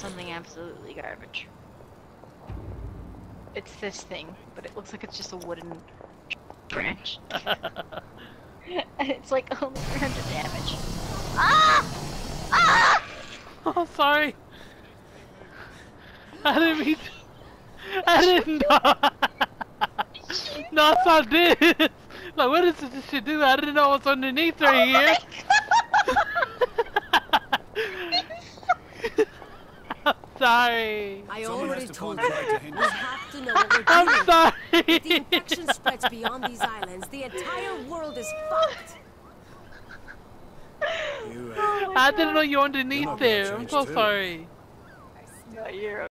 something absolutely garbage. It's this thing, but it looks like it's just a wooden branch. And it's like only 300 damage. Ah! Ah! Oh, sorry. I didn't mean to. I didn't know. No, I did. Like, what does this shit do? I didn't know what's underneath right here. I'm sorry. I already told you. We have to know what we're doing. I'm sorry. If the infection spreads beyond these islands, the entire world is fucked. I didn't know you were underneath there. I'm so sorry. No, you're